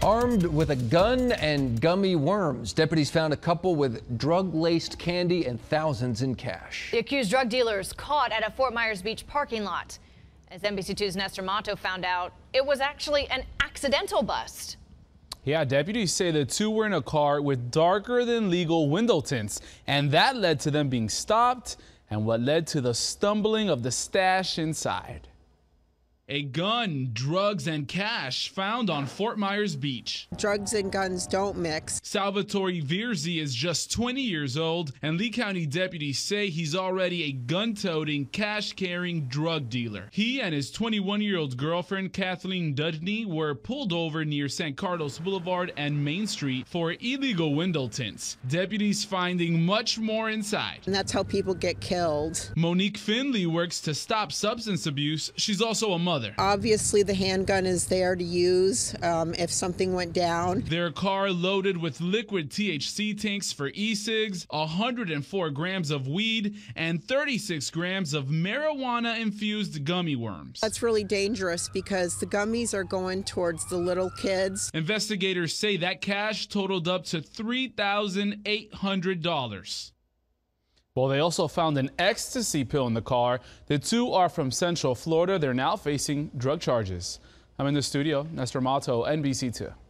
Armed with a gun and gummy worms, deputies found a couple with drug-laced candy and thousands in cash. The accused drug dealers caught at a Fort Myers Beach parking lot. As NBC2's Nestor Mato found out, it was actually an accidental bust. Yeah, deputies say the two were in a car with darker than legal window tints, and that led to them being stopped and what led to the stumbling of the stash inside. A gun, drugs, and cash found on Fort Myers Beach. Drugs and guns don't mix. Salvatore Virzi is just 20 years old, and Lee County deputies say he's already a gun-toting, cash-carrying drug dealer. He and his 21-year-old girlfriend, Kathleen Dudney, were pulled over near San Carlos Boulevard and Main Street for illegal window tints. Deputies finding much more inside. And that's how people get killed. Monique Finley works to stop substance abuse. She's also a mother. Obviously, the handgun is there to use if something went down. Their car loaded with liquid THC tanks for e-cigs, 104 grams of weed, and 36 grams of marijuana-infused gummy worms. That's really dangerous because the gummies are going towards the little kids. Investigators say that cash totaled up to $3,800. Well, they also found an ecstasy pill in the car. The two are from Central Florida. They're now facing drug charges. I'm in the studio, Nestor Mato, NBC2.